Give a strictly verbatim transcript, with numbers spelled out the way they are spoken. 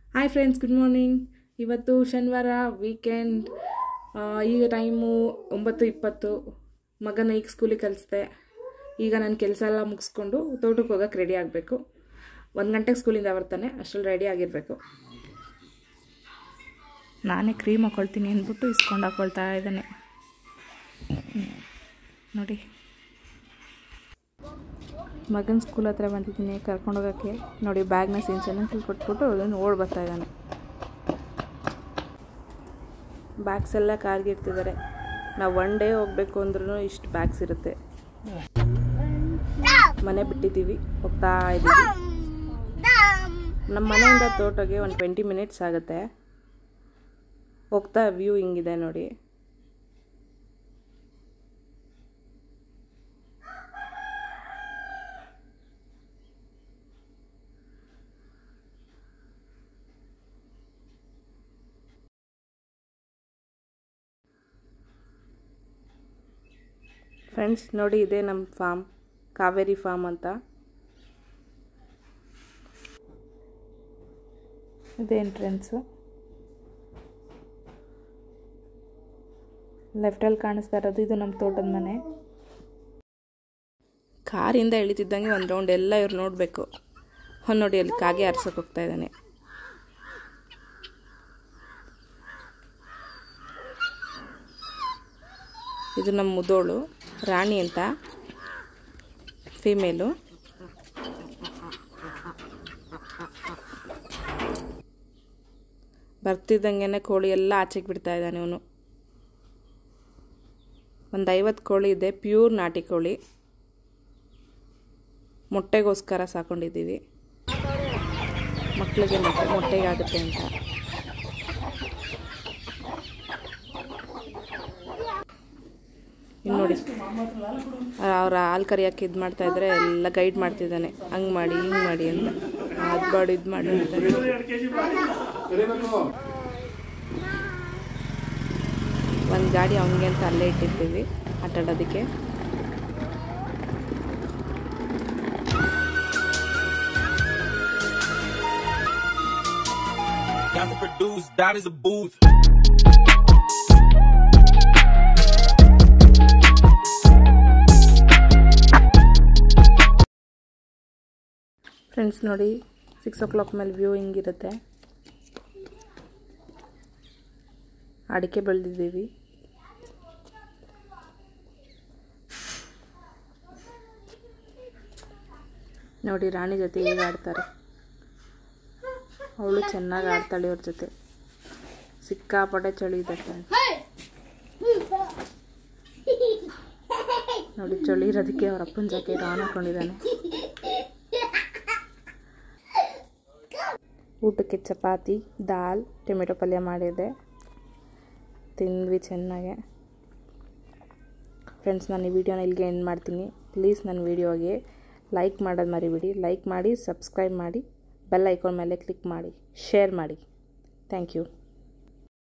Hi friends, good morning. ಇವತ್ತು ಶನಿವಾರ weekend. ಈಗ ಟೈಮು ಒಂಬತ್ತು ಇಪ್ಪತ್ತು. ಮಗನ ಈಗ ಸ್ಕೂಲಿಗೆ ಕಲಿಸ್ದೆ. ಈಗ ನಾನು ಕೆಲಸ ಎಲ್ಲ ಮುಗಿಸ್ಕೊಂಡು ತೋಟಕ್ಕೆ ಹೋಗೋಕೆ ರೆಡಿ ಆಗಬೇಕು. ಒಂದು ಗಂಟೆಗೆ ಸ್ಕೂಲಿಂದ ಬರ್ತಾನೆ, ಅಷ್ಟರಲ್ಲಿ ರೆಡಿ ಆಗಿರಬೇಕು. ನಾನೇ ಕ್ರೀಮ್ ಹಾಕ್ಕೊಳ್ತೀನಿ ಅಂದ್ಬಿಟ್ಟು ಇಸ್ಕೊಂಡು ಹಾಕ್ಕೊಳ್ತಾ ಇದ್ದಾನೆ ನೋಡಿ. ಮಗನ ಸ್ಕೂಲ್ ಹತ್ರ ಬಂದಿದ್ದೀನಿ ಕರ್ಕೊಂಡೋಗೋಕ್ಕೆ. ನೋಡಿ, ಬ್ಯಾಗ್ನ ಸಿಂಚನಲ್ಲಿ ಕೊಟ್ಬಿಟ್ಟು ಅದನ್ನು ಓಡ್ ಬರ್ತಾ ಇದ್ದಾನೆ. ಬ್ಯಾಗ್ಸ್ ಎಲ್ಲ ಕಾರ್ಗೆ ಇರ್ತಿದ್ದಾರೆ. ನಾವು ಒನ್ ಡೇ ಹೋಗಬೇಕು ಅಂದ್ರೂ ಇಷ್ಟು ಬ್ಯಾಗ್ಸ್ ಇರುತ್ತೆ. ಮನೆ ಬಿಟ್ಟಿದ್ದೀವಿ, ಹೋಗ್ತಾ ಇದ್ದೀವಿ. ನಮ್ಮ ಮನೆಯಿಂದ ತೋಟಗೆ ಒಂದು ಟ್ವೆಂಟಿ ಮಿನಿಟ್ಸ್ ಆಗುತ್ತೆ. ಹೋಗ್ತಾ ವ್ಯೂ ಹಿಂಗಿದೆ ನೋಡಿ. ಫ್ರೆಂಡ್ಸ್ ನೋಡಿ, ಇದೆ ನಮ್ಮ ಫಾರ್ಮ್, ಕಾವೇರಿ ಫಾರ್ಮ್ ಅಂತ. ಇದೆ ಎಂಟ್ರೆನ್ಸು. ಲೆಫ್ಟಲ್ಲಿ ಕಾಣಿಸ್ತಾ ಇರೋದು ಇದು ನಮ್ಮ ತೋಟದ ಮನೆ. ಕಾರಿಂದ ಇಳಿತಿದ್ದಂಗೆ ಒಂದು ರೌಂಡ್ ಎಲ್ಲ ಇವ್ರು ನೋಡಬೇಕು. ಅವ್ನು ನೋಡಿ, ಅಲ್ಲಿ ಕಾಗೆ ಆರ್ಸೋಕೆ ಹೋಗ್ತಾ ಇದ್ದಾನೆ. ಇದು ನಮ್ಮ ಮುದೋಳು ರಾಣಿ ಅಂತ, ಫೀಮೇಲು. ಬರ್ತಿದ್ದಂಗೆ ಕೋಳಿ ಎಲ್ಲ ಆಚೆಗೆ ಬಿಡ್ತಾ ಇದ್ದಾನೆ ಅವನು. ಒಂದು ಐವತ್ತು ಕೋಳಿ ಇದೆ, ಪ್ಯೂರ್ ನಾಟಿ ಕೋಳಿ. ಮೊಟ್ಟೆಗೋಸ್ಕರ ಸಾಕೊಂಡಿದ್ದೀವಿ, ಮಕ್ಕಳಿಗೆ ಮೊಟ್ಟೆ ಮೊಟ್ಟೆಗಾಗುತ್ತೆ ಅಂತ. ಇನ್ನು ನೋಡಿ, ಅವ್ರ ಹಾಲು ಕರಿಯೋಕ್ಕೆ ಇದು ಮಾಡ್ತಾಯಿದ್ರೆ ಎಲ್ಲ ಗೈಡ್ ಮಾಡ್ತಿದ್ದಾನೆ. ಹಂಗೆ ಮಾಡಿ ಹಿಂಗೆ ಮಾಡಿ ಅಂತ, ಅದು ಬಾಡು ಇದು ಮಾಡಿ ಅಂತಾರೆ. ಒಂದು ಗಾಡಿ ಅವನಿಗೆ ಅಂತ ಅಲ್ಲೇ ಇಟ್ಟಿರ್ತೀವಿ ಆಟಾಡೋದಕ್ಕೆ. ಫ್ರೆಂಡ್ಸ್ ನೋಡಿ, ಸಿಕ್ಸ್ ಓ ಕ್ಲಾಕ್ ಮೇಲೆ ವ್ಯೂ ಹಿಂಗಿರುತ್ತೆ. ಅಡಿಕೆ ಬೆಳೆದಿದ್ದೀವಿ. ನೋಡಿ, ರಾಣಿ ಜೊತೆ ಹೇಗೆ ಆಡ್ತಾರೆ. ಅವಳು ಚೆನ್ನಾಗಿ ಆಡ್ತಾಳೆ ಅವ್ರ ಜೊತೆ. ಸಿಕ್ಕಾಪಟ್ಟೆ ಚಳಿ ಇದೆ ಫ್ರೆಂಡ್ಸ್. ನೋಡಿ, ಚಳಿ ಇರೋದಕ್ಕೆ ಅವ್ರ ಅಪ್ಪನ ಜಾಕೆಟ್ ಆನ್ ಹಾಕೊಂಡಿದ್ದಾನೆ. ಊಟಕ್ಕೆ ಚಪಾತಿ, ದಾಲ್, ಟೊಮೆಟೊ ಪಲ್ಯ ಮಾಡಿದೆ, ತಿಂದ್ವಿ ಚೆನ್ನಾಗೆ. ಫ್ರೆಂಡ್ಸ್, ನಾನು ಈ ವಿಡಿಯೋನ ಇಲ್ಲಿಗೆ ಎಂಡ್ ಮಾಡ್ತೀನಿ. ಪ್ಲೀಸ್ ನನ್ನ ವಿಡಿಯೋಗೆ ಲೈಕ್ ಮಾಡೋದು ಮರಿಬೇಡಿ. ಲೈಕ್ ಮಾಡಿ, ಸಬ್ಸ್ಕ್ರೈಬ್ ಮಾಡಿ, ಬೆಲ್ ಐಕಾನ್ ಮೇಲೆ ಕ್ಲಿಕ್ ಮಾಡಿ, ಶೇರ್ ಮಾಡಿ. Thank you.